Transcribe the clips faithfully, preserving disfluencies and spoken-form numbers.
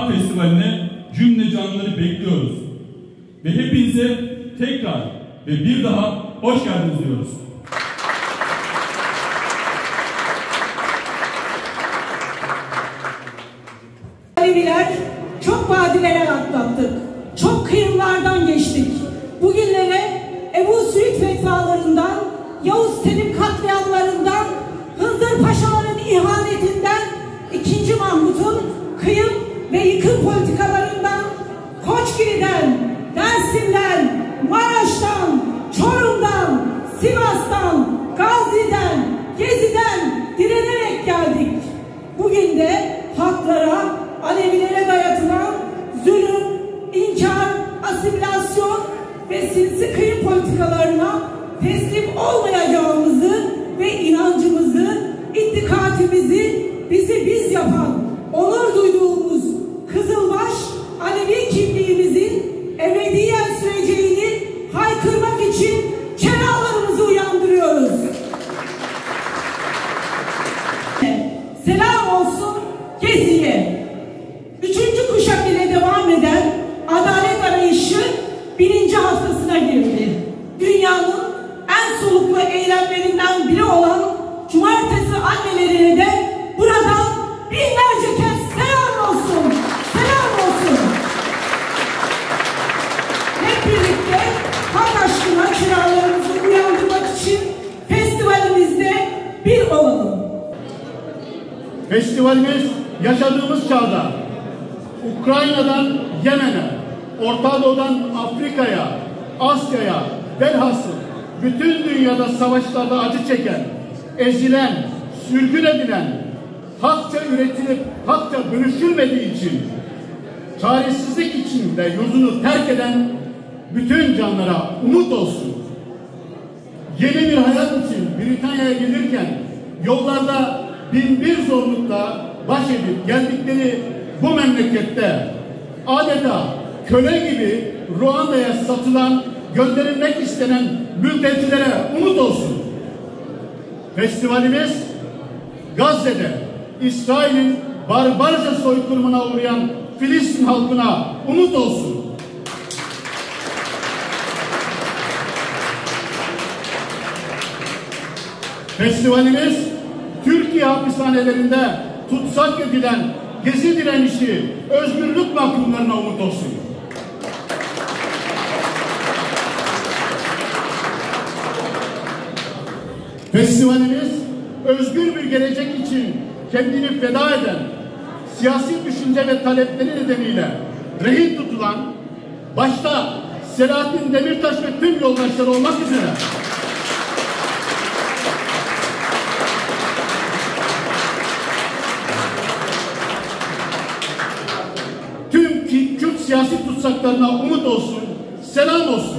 Sanat Festivali'ne cümle canlıları bekliyoruz. Ve hepinize tekrar ve bir daha hoş geldiniz diyoruz. Aleviler çok badireler atlattık. Çok kıyımlardan geçtik. Bugünlere Ebu Süit fetvalarından, Yavuz Selim katliamlarından, Hındır Paşaların ihanetinden, ikinci Mahmut'un kıyım ve yıkım politikalarından, Koçgiri'den, Dersim'den, Maraş'tan, Çorum'dan, Sivas'tan, Gazi'den, Gezi'den direnerek geldik. Bugün de haklara, Alevilere dayatılan zulüm, inkar, asimilasyon ve sinsi kıyım politikalarına teslim olmayacağımızı ve inancımızı, ittikatimizi bizi biz yapan, onur duyduğumuz Kızılbaş Alevi kimliğimizin ebediyen süreceğini haykırmak için çeralarımızı uyandırıyoruz. Selam olsun Gezi'ye. Üçüncü kuşak ile devam eden adalet arayışı birinci haftasına girdi. Dünyanın en soluklu eylemlerinden biri olan Cumartesi annelerine de buradan binlerce kez selam olsun. Selam olsun. Hep birlikte hak aşkına çırağlarımızı uyandırmak için festivalimizde bir olalım. Festivalimiz yaşadığımız çağda Ukrayna'dan Yemen'e, Orta Doğu'dan Afrika'ya, Asya'ya, velhasıl bütün dünyada savaşlarda acı çeken, ezilen, sürgün edilen, hakça üretilip hakça bölüşülmediği için, çaresizlik içinde yurdunu terk eden bütün canlara umut olsun. Yeni bir hayat için Britanya'ya gelirken yollarda bin bir zorlukla baş edip geldikleri bu memlekette adeta köle gibi Ruanda'ya satılan, gönderilmek istenen mültecilere umut olsun. Festivalimiz Gazze'de İsrail'in barbarca soykırımına uğrayan Filistin halkına umut olsun. Festivalimiz Türkiye hapishanelerinde tutsak edilen Gezi direnişi, özgürlük mahkumlarına umut olsun. Festivalimiz özgür bir gelecek için kendini feda eden, siyasi düşünce ve talepleri nedeniyle rehin tutulan, başta Selahattin Demirtaş ve tüm yoldaşları olmak üzere tüm Kürt siyasi tutsaklarına umut olsun, selam olsun.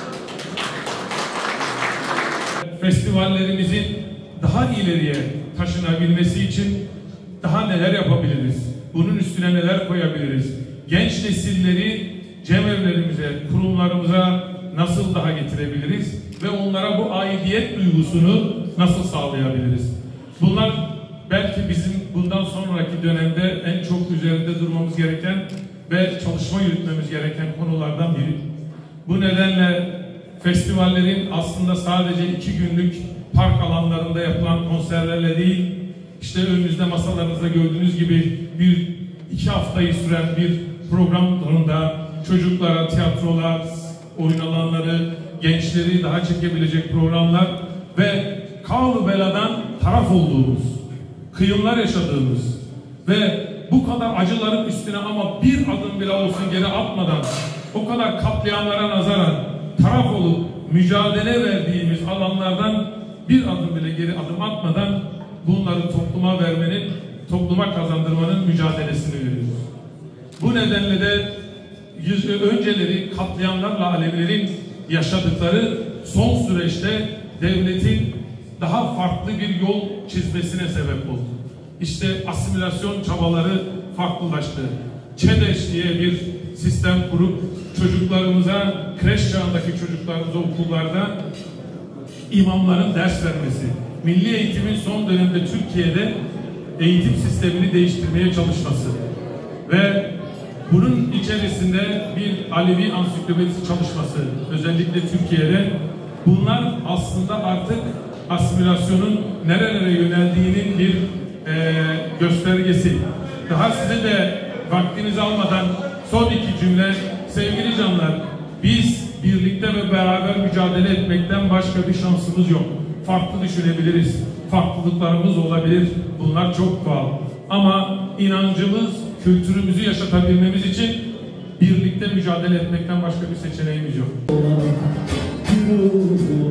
Festivallerimizin daha ileriye taşınabilmesi için daha neler yapabiliriz? Bunun üstüne neler koyabiliriz? Genç nesilleri cemevlerimize, kurumlarımıza nasıl daha getirebiliriz? Ve onlara bu aidiyet duygusunu nasıl sağlayabiliriz? Bunlar belki bizim bundan sonraki dönemde en çok üzerinde durmamız gereken ve çalışma yürütmemiz gereken konulardan biri. Bu nedenle festivallerin aslında sadece iki günlük park alanlarında yapılan konserlerle değil, işte önünüzde masalarınızda gördüğünüz gibi bir iki haftayı süren bir program sonunda çocuklara tiyatrolar, oyun alanları, gençleri daha çekebilecek programlar ve kavlu beladan taraf olduğumuz, kıyımlar yaşadığımız ve bu kadar acıların üstüne ama bir adım bile olsun geri atmadan, o kadar katliamlara nazaran taraf olup mücadele verdiğimiz alanlardan bir adım bile geri adım atmadan bunları topluma vermenin, topluma kazandırmanın mücadelesini veriyoruz. Bu nedenle de yüz, önceleri katliamlarla Alevilerin yaşadıkları son süreçte devletin daha farklı bir yol çizmesine sebep oldu. İşte asimilasyon çabaları farklılaştı. ÇEDEŞ diye bir sistem kurup çocuklarımıza, kreş çağındaki çocuklarımıza okullarda imamların ders vermesi, milli eğitimin son dönemde Türkiye'de eğitim sistemini değiştirmeye çalışması ve Bunun içerisinde bir Alevi ansiklopedisi çalışması, özellikle Türkiye'de. Bunlar aslında artık asimilasyonun nerelere yöneldiğinin bir e, göstergesi. Daha size de vaktinizi almadan son iki cümle, sevgili canlar, biz birlikte ve beraber mücadele etmekten başka bir şansımız yok. Farklı düşünebiliriz, farklılıklarımız olabilir, bunlar çok doğal. Ama inancımız, kültürümüzü yaşatabilmemiz için birlikte mücadele etmekten başka bir seçeneğimiz yok.